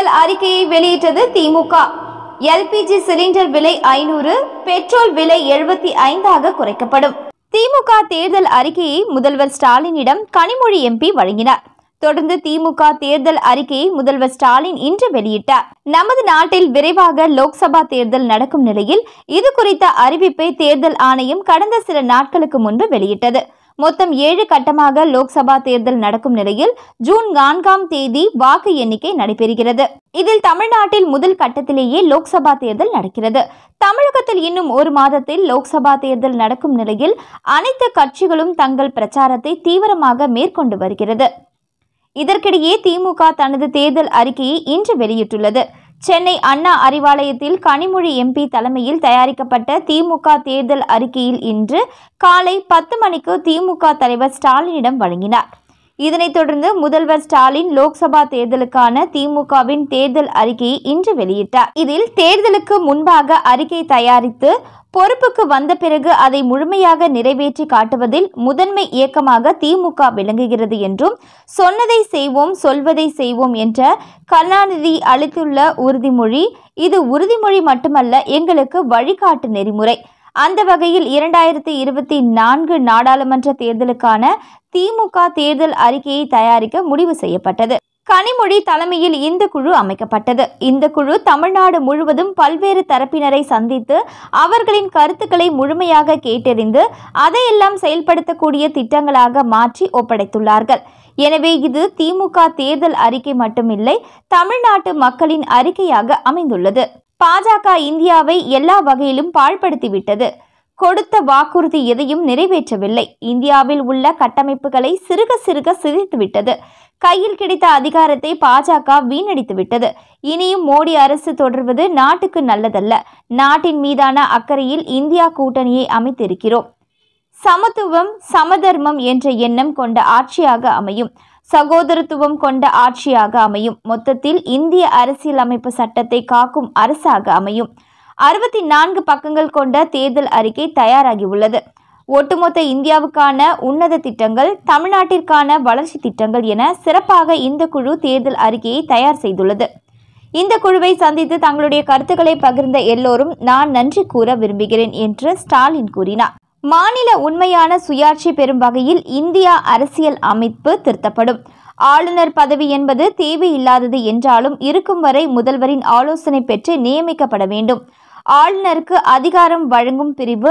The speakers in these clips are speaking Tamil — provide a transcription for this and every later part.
தேர்தல் அறிக்கையை வெளியிட்டது திமுக. எல்பிஜி சிலிண்டர் விலை 500, பெட்ரோல் விலை 75 குறைக்கப்படும். திமுக தேர்தல் அறிக்கையை முதல்வர் ஸ்டாலினிடம் கனிமொழி எம்பி வழங்கினார். தொடர்ந்து திமுக தேர்தல் அறிக்கையை முதல்வர் ஸ்டாலின் இன்று வெளியிட்டார். நமது நாட்டில் விரைவாக லோக்சபா தேர்தல் நடக்கும் நிலையில் இது குறித்த அறிவிப்பை தேர்தல் ஆணையம் கடந்த சில நாட்களுக்கு முன்பு வெளியிட்டது. மொத்தம் 7 கட்டமாக லோக்சபா தேர்தல் நடக்கும் நிலையில் ஜூன் 4ஆம் தேதி வாக்கு எண்ணிக்கை நடைபெறுகிறது. இதில் தமிழ்நாட்டில் முதல் கட்டத்திலேயே லோக்சபா தேர்தல் நடக்கிறது. தமிழகத்தில் இன்னும் 1 மாதத்தில் லோக்சபா தேர்தல் நடக்கும் நிலையில் அனைத்து கட்சிகளும் தங்கள் பிரச்சாரத்தை தீவிரமாக மேற்கொண்டு வருகிறது. இதற்கிடையே திமுக தனது தேர்தல் அறிக்கையை இன்று வெளியிட்டுள்ளது. சென்னை அண்ணா அறிவாலயத்தில் கனிமொழி எம்பி தலைமையில் தயாரிக்கப்பட்ட திமுக தேர்தல் அறிக்கையில் இன்று காலை 10 மணிக்கு திமுக தலைவர் ஸ்டாலினிடம் வழங்கினார். இதனைத் தொடர்ந்து முதல்வர் ஸ்டாலின் லோக்சபா தேர்தலுக்கான திமுகவின் தேர்தல் அறிக்கையை இன்று வெளியிட்டார். இதில் தேர்தலுக்கு முன்பாக அறிக்கை தயாரித்து பொறுப்புக்கு வந்த பிறகு அதை முழுமையாக நிறைவேற்றி காட்டுவதில் முதன்மை இயக்கமாக திமுக விளங்குகிறது என்றும், சொன்னதை செய்வோம் சொல்வதை செய்வோம் என்ற கருணாநிதி அளித்துள்ள உறுதிமொழி இது உறுதிமொழி மட்டுமல்ல, எங்களுக்கு வழிகாட்டு நெறிமுறை. அந்த வகையில் 2024 நாடாளுமன்ற தேர்தலுக்கான திமுக தேர்தல் அறிக்கையை தயாரிக்க முடிவு செய்யப்பட்டது. கனிமொழி தலைமையில் இந்த குழு அமைக்கப்பட்டது. இந்த குழு தமிழ்நாடு முழுவதும் பல்வேறு தரப்பினரை சந்தித்து அவர்களின் கருத்துக்களை முழுமையாக கேட்டறிந்து அதையெல்லாம் செயல்படுத்தக்கூடிய திட்டங்களாக மாற்றி ஒப்படைத்துள்ளார்கள். எனவே இது திமுக தேர்தல் அறிக்கை மட்டுமில்லை, தமிழ்நாட்டு மக்களின் அறிக்கையாக அமைந்துள்ளது. பாஜக இந்தியாவை எல்லா வகையிலும் பாழ்படுத்திவிட்டது. கொடுத்த வாக்குறுதி எதையும் நிறைவேற்றவில்லை. இந்தியாவில் உள்ள கட்டமைப்புகளை சிறுக சிறுக சிதைத்துவிட்டது. கையில் கிடைத்த அதிகாரத்தை பாஜக வீணடித்துவிட்டது. இனியும் மோடி அரசு தொடர்வது நாட்டுக்கு நல்லதல்ல. நாட்டின் மீதான அக்கறையில் இந்தியா கூட்டணியை அமைத்திருக்கிறோம். சமத்துவம் சமதர்மம் என்ற எண்ணம் கொண்ட ஆட்சியாக அமையும். சகோதரத்துவம் கொண்ட ஆட்சியாக அமையும். மொத்தத்தில் இந்திய அரசியலமைப்பு சட்டத்தை காக்கும் அரசாக அமையும். 64 பக்கங்கள் கொண்ட தேர்தல் அறிக்கை தயாராகியுள்ளது. ஒட்டுமொத்த இந்தியாவுக்கான உன்னத திட்டங்கள், தமிழ்நாட்டிற்கான வளர்ச்சி திட்டங்கள் என சிறப்பாக இந்த குழு தேர்தல் அறிக்கையை தயார் செய்துள்ளது. இந்த குழுவை சந்தித்து தங்களுடைய கருத்துக்களை பகிர்ந்த எல்லோரும் நான் நன்றி கூற விரும்புகிறேன் என்று ஸ்டாலின் கூறினார். மாநில உண்மையான சுயாட்சி பெறும் வகையில் இந்தியா அரசியல் அமைப்பு திருத்தப்படும். ஆளுநர் பதவி என்பது தேவையில்லாதது என்றாலும் இருக்கும் வரை முதல்வரின் ஆலோசனை பெற்று நியமிக்கப்பட வேண்டும். ஆளுநருக்கு அதிகாரம் வழங்கும் பிரிவு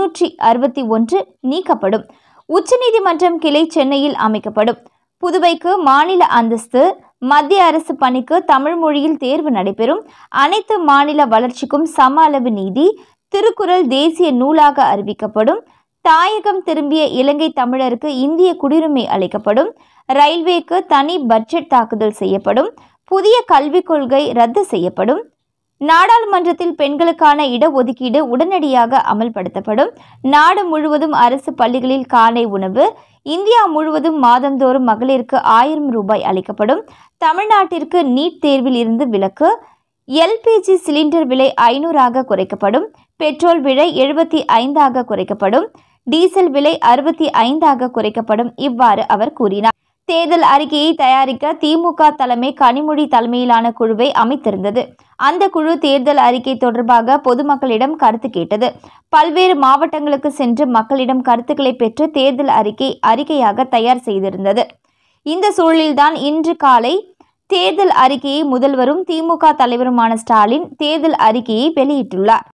361 நீக்கப்படும். உச்சநீதிமன்றம் கிளை சென்னையில் அமைக்கப்படும். புதுவைக்கு மாநில அந்தஸ்து. மத்திய அரசு பணிக்கு தமிழ் மொழியில் தேர்வு நடைபெறும். அனைத்து மாநில வளர்ச்சிக்கும் சம அளவு நீதி. திருக்குறள் தேசிய நூலாக அறிவிக்கப்படும். தாயகம் திரும்பிய இலங்கை தமிழருக்கு இந்திய குடியுரிமை அளிக்கப்படும். ரயில்வேக்கு தனி பட்ஜெட் தாக்குதல் செய்யப்படும். புதிய கல்விக் கொள்கை ரத்து செய்யப்படும். நாடாளுமன்றத்தில் பெண்களுக்கான இடஒதுக்கீடு உடனடியாக அமல்படுத்தப்படும். நாடு முழுவதும் அரசு பள்ளிகளில் காலை உணவு. இந்தியா முழுவதும் மாதந்தோறும் மகளிருக்கு 1000 ரூபாய் அளிக்கப்படும். தமிழ்நாட்டிற்கு நீட் தேர்வில் இருந்து விலக்கு. எல்பிஜி சிலிண்டர் விலை 500 குறைக்கப்படும். பெட்ரோல் விலை 75 குறைக்கப்படும். டீசல் விலை 65 குறைக்கப்படும். இவ்வாறு அவர் கூறினார். தேர்தல் அறிக்கையை தயாரிக்க திமுக தலைமை கனிமொழி தலைமையிலான குழுவை அமைத்திருந்தது. அந்த குழு தேர்தல் அறிக்கை தொடர்பாக பொதுமக்களிடம் கருத்து கேட்டது. பல்வேறு மாவட்டங்களுக்கு சென்று மக்களிடம் கருத்துக்களை பெற்று தேர்தல் அறிக்கையாக தயார் செய்திருந்தது. இந்த சூழலில்தான் இன்று காலை தேர்தல் அறிக்கையை முதல்வரும் திமுக தலைவருமான ஸ்டாலின் தேர்தல் அறிக்கையை வெளியிட்டுள்ளார்.